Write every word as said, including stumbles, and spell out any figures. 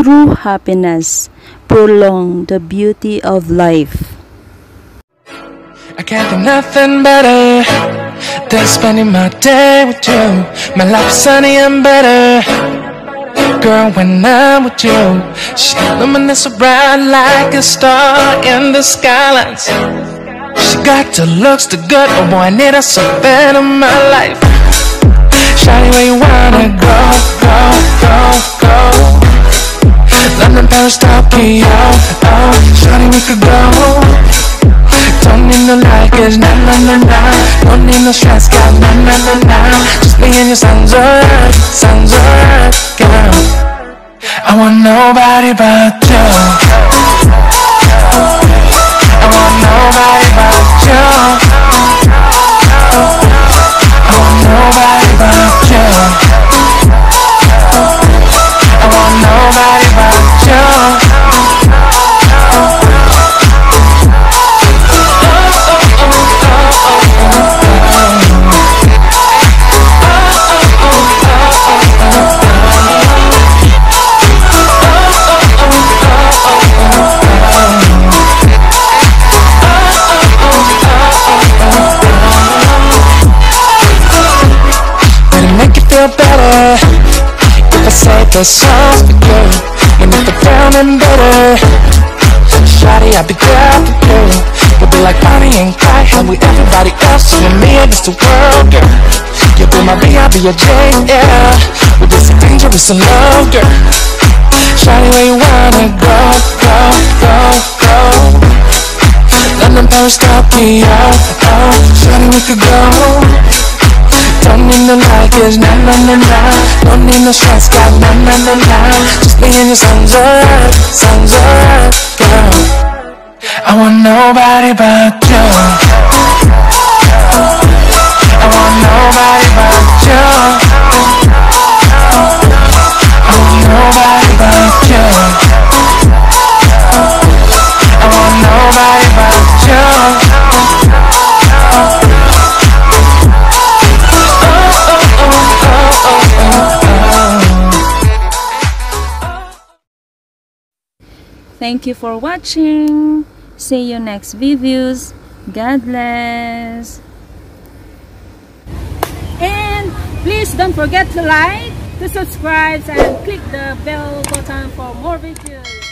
true happiness, prolong the beauty of life. I can't do nothing better than spending my day with you. My life is sunny and better, girl, when I'm with you. She illuminates so bright like a star in the skylines. She got the looks, the good, oh boy, I need her so bad in my life. Shawty, where you wanna go, go, go, go? London, Paris, Tokyo, oh, shawty, we could go. Don't need no likers, nah, nah, nah, nah. Don't need no stress, girl, nah, nah, nah, nah. Just me and your sounds alright, sounds alright, girl. I want nobody but you. I want nobody but you. I want nobody but you. I want nobody but you. Better if I say the songs for you. When you get down and better, shawty, I'll be there for you. We'll be like Bonnie and Clyde, how we everybody else, you and me against the world, girl. You'll be my B, I'll be your J, yeah. We'll be so dangerous in love, girl. Shawty, where you wanna go, go, go, go? London, Paris, Tokyo, oh, shawty, we could go. Don't need no likers, nah, nah, nah, nah. Don't need no stress, girl, nah, nah, nah, nah. Just me and your sounds alright, sounds alright, girl. I want nobody but you. I want nobody but you. I want nobody but you. I want nobody but you. Thank you for watching. See you next videos. God bless. And please don't forget to like, to subscribe, and click the bell button for more videos.